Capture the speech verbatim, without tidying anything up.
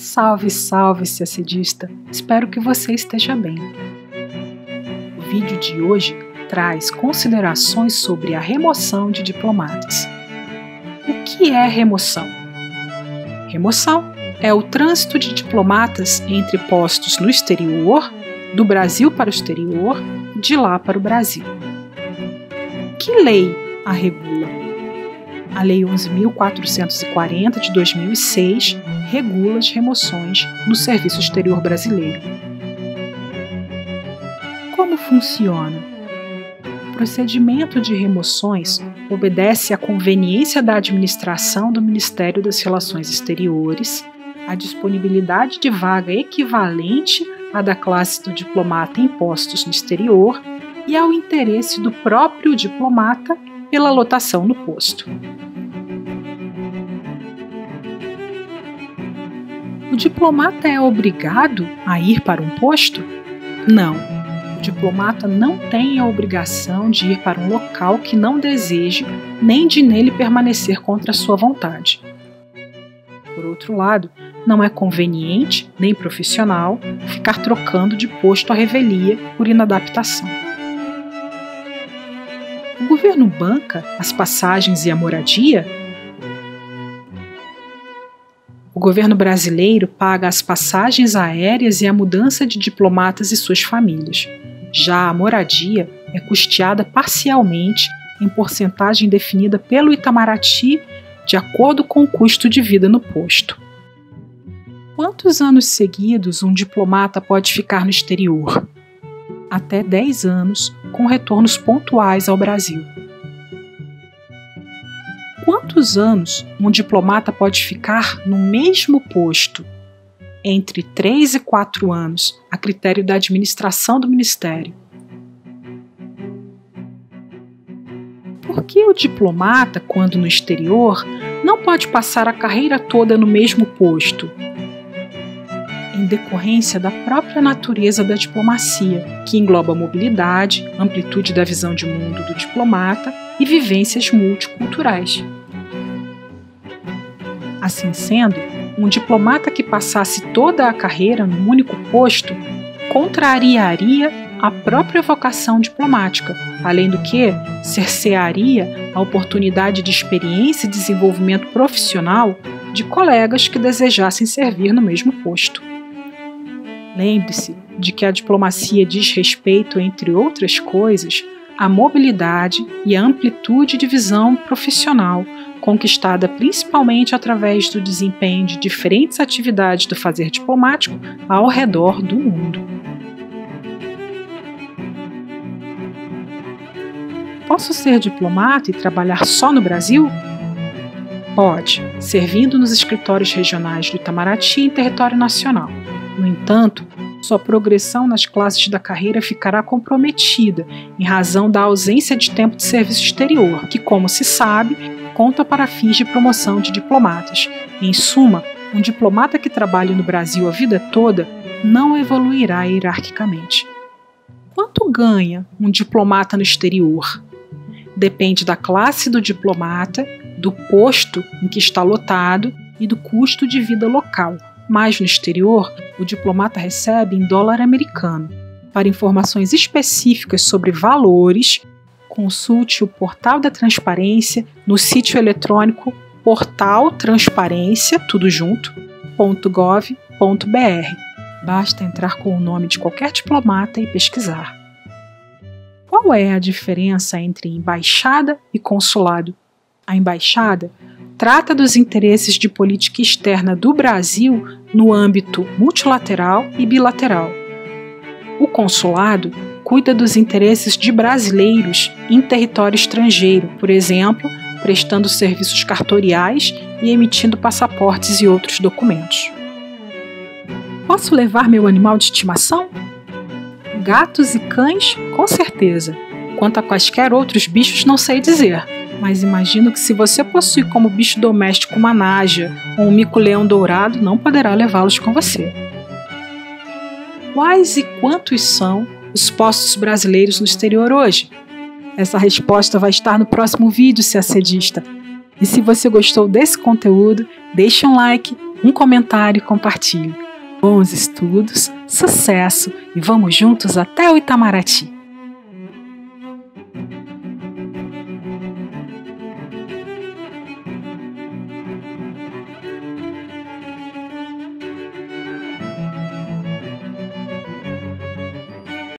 Salve, salve, ciacidista! Espero que você esteja bem. O vídeo de hoje traz considerações sobre a remoção de diplomatas. O que é remoção? Remoção é o trânsito de diplomatas entre postos no exterior, do Brasil para o exterior, de lá para o Brasil. Que lei a regula? A Lei onze mil quatrocentos e quarenta de dois mil e seis regula as remoções no Serviço Exterior Brasileiro. Como funciona? O procedimento de remoções obedece à conveniência da administração do Ministério das Relações Exteriores, à disponibilidade de vaga equivalente à da classe do diplomata em postos no exterior e ao interesse do próprio diplomata pela lotação no posto. O diplomata é obrigado a ir para um posto? Não. O diplomata não tem a obrigação de ir para um local que não deseje, nem de nele permanecer contra a sua vontade. Por outro lado, não é conveniente, nem profissional, ficar trocando de posto à revelia por inadaptação. O governo banca as passagens e a moradia? O governo brasileiro paga as passagens aéreas e a mudança de diplomatas e suas famílias. Já a moradia é custeada parcialmente em porcentagem definida pelo Itamaraty de acordo com o custo de vida no posto. Quantos anos seguidos um diplomata pode ficar no exterior? Até dez anos, com retornos pontuais ao Brasil. Quantos anos um diplomata pode ficar no mesmo posto? Entre três e quatro anos, a critério da administração do Ministério. Por que o diplomata, quando no exterior, não pode passar a carreira toda no mesmo posto? Em decorrência da própria natureza da diplomacia, que engloba mobilidade, amplitude da visão de mundo do diplomata e vivências multiculturais. Assim sendo, um diplomata que passasse toda a carreira num único posto contrariaria a própria vocação diplomática, além do que cercearia a oportunidade de experiência e desenvolvimento profissional de colegas que desejassem servir no mesmo posto. Lembre-se de que a diplomacia diz respeito, entre outras coisas, à mobilidade e à amplitude de visão profissional, conquistada principalmente através do desempenho de diferentes atividades do fazer diplomático ao redor do mundo. Posso ser diplomata e trabalhar só no Brasil? Pode, servindo nos escritórios regionais do Itamaraty em território nacional. No entanto, sua progressão nas classes da carreira ficará comprometida em razão da ausência de tempo de serviço exterior, que, como se sabe, conta para fins de promoção de diplomatas. Em suma, um diplomata que trabalhe no Brasil a vida toda não evoluirá hierarquicamente. Quanto ganha um diplomata no exterior? Depende da classe do diplomata, do posto em que está lotado e do custo de vida local. Mas no exterior, o diplomata recebe em dólar americano. Para informações específicas sobre valores, consulte o Portal da Transparência no sítio eletrônico portal transparência, tudo junto, ponto gov ponto br. Basta entrar com o nome de qualquer diplomata e pesquisar. Qual é a diferença entre embaixada e consulado? A embaixada trata dos interesses de política externa do Brasil no âmbito multilateral e bilateral. O consulado cuida dos interesses de brasileiros em território estrangeiro, por exemplo, prestando serviços cartoriais e emitindo passaportes e outros documentos. Posso levar meu animal de estimação? Gatos e cães, com certeza. Quanto a quaisquer outros bichos, não sei dizer. Mas imagino que se você possui como bicho doméstico uma naja ou um mico-leão dourado, não poderá levá-los com você. Quais e quantos são os postos brasileiros no exterior hoje? Essa resposta vai estar no próximo vídeo, ciacidista. E se você gostou desse conteúdo, deixe um like, um comentário e compartilhe. Bons estudos, sucesso e vamos juntos até o Itamaraty!